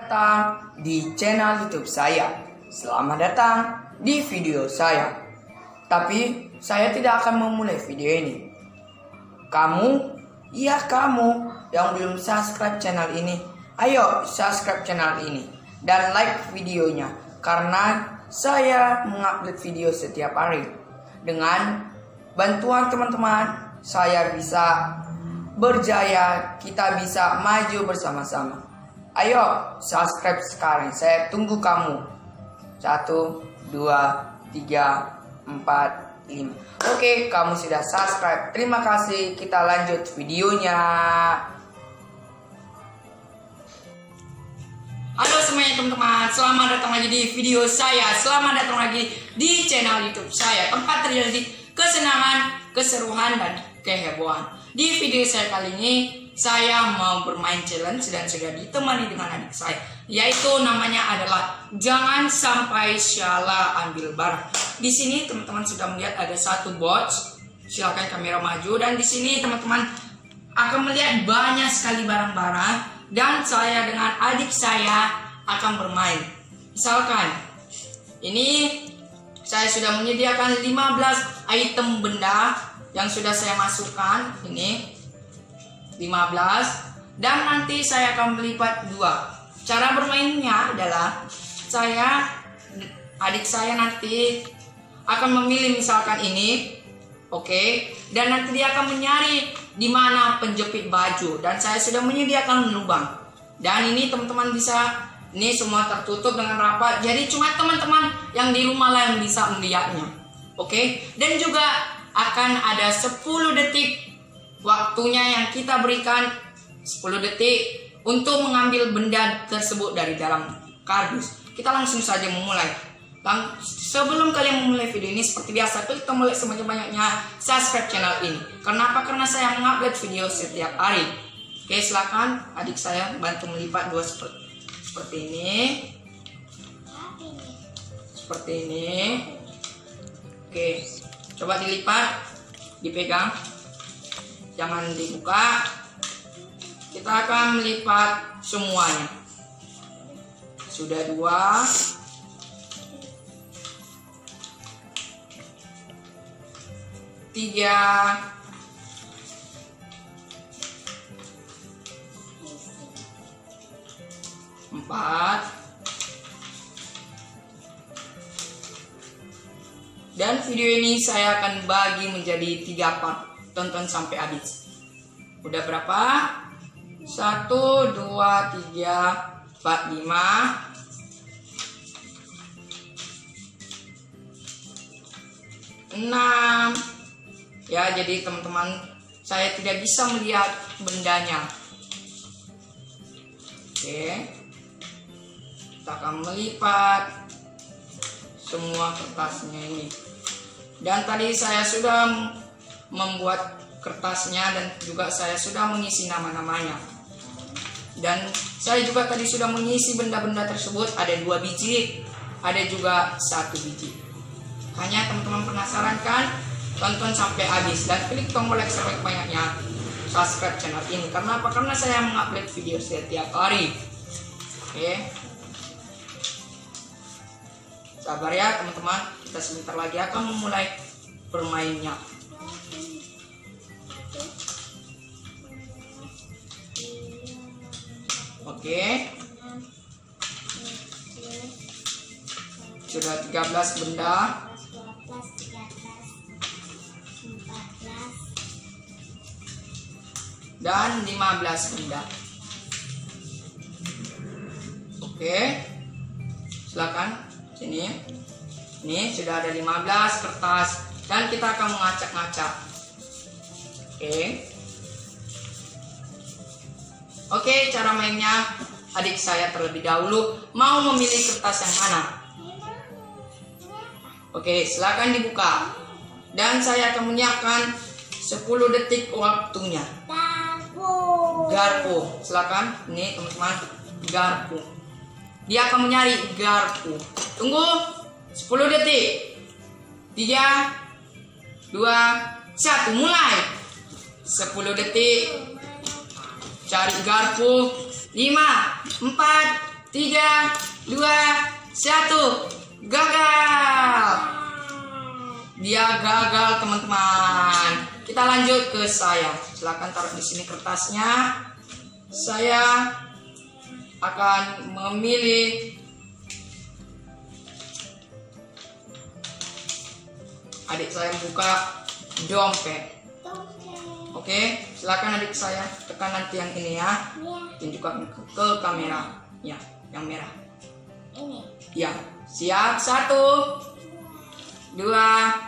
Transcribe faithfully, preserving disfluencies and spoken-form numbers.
datang di channel YouTube saya. Selamat datang di video saya. Tapi saya tidak akan memulai video ini. Kamu, iya kamu yang belum subscribe channel ini, ayo subscribe channel ini dan like videonya, karena saya mengupload video setiap hari. Dengan bantuan teman-teman, saya bisa berjaya, kita bisa maju bersama-sama. Ayo subscribe sekarang, saya tunggu kamu. Satu, dua, tiga, empat, lima. Oke, kamu sudah subscribe. Terima kasih, kita lanjut videonya. Halo semuanya teman-teman, selamat datang lagi di video saya. Selamat datang lagi di channel YouTube saya, tempat terjadi kesenangan, keseruan, dan kehebohan. Di video saya kali ini, saya mau bermain challenge dan sudah ditemani dengan adik saya, yaitu namanya adalah jangan sampai salah ambil barang. Di sini teman-teman sudah melihat ada satu box. Silakan kamera maju, dan di sini teman-teman akan melihat banyak sekali barang-barang, dan saya dengan adik saya akan bermain. Misalkan ini saya sudah menyediakan lima belas item benda yang sudah saya masukkan, ini lima belas, dan nanti saya akan melipat dua. Cara bermainnya adalah saya, adik saya nanti akan memilih misalkan ini, oke, okay, dan nanti dia akan mencari di mana penjepit baju, dan saya sudah menyediakan lubang. Dan ini teman-teman bisa, ini semua tertutup dengan rapat, jadi cuma teman-teman yang di rumah lah yang bisa melihatnya, oke, okay? Dan juga akan ada sepuluh detik waktunya yang kita berikan, sepuluh detik untuk mengambil benda tersebut dari dalam kardus. Kita langsung saja memulai. Lang sebelum kalian memulai video ini, seperti biasa, klik tombol like sebanyak-banyaknya, subscribe channel ini. Kenapa? Karena saya mengupload video setiap hari. Oke, silakan adik saya bantu melipat dua seperti, seperti ini. Seperti ini. Oke, coba dilipat, dipegang, jangan dibuka. Kita akan melipat semuanya. Sudah dua, tiga, empat, dan video ini saya akan bagi menjadi tiga part. Tonton sampai habis. Udah berapa? Satu, dua, tiga, empat, lima, enam. Ya, jadi teman-teman, saya tidak bisa melihat bendanya. Oke, kita akan melipat semua kertasnya ini. Dan tadi saya sudah membuat kertasnya, dan juga saya sudah mengisi nama-namanya. Dan saya juga tadi sudah mengisi benda-benda tersebut. Ada dua biji, ada juga satu biji. Hanya teman-teman penasaran kan? Tonton sampai habis dan klik tombol like sebanyak-banyaknya, subscribe channel ini. Karena apa? Karena saya mengupload video setiap hari. Oke, sabar ya teman-teman, kita sebentar lagi akan memulai bermainnya. Oke, sudah tiga belas benda, dan lima belas benda. Oke, silakan sini. Ini sudah ada lima belas kertas, dan kita akan mengacak-ngacak. Oke. Oke, cara mainnya, adik saya terlebih dahulu mau memilih kertas yang mana. Oke, silakan dibuka. Dan saya akan menyiapkan sepuluh detik waktunya. Garpu. Garpu. Silakan, ini teman-teman, garpu. Dia akan mencari garpu. Tunggu sepuluh detik. tiga, dua, satu, mulai. sepuluh detik. Cari garpu. lima, empat, tiga, dua, satu. Gagal. Dia gagal, teman-teman. Kita lanjut ke saya. Silahkan taruh di sini kertasnya. Saya akan memilih adik saya buka dompet. Oke, silakan adik saya tekan nanti yang ini ya. Tunjukkan ke, ke kamera. Ya, yang merah. Ini. Ya, siap. Satu, dua,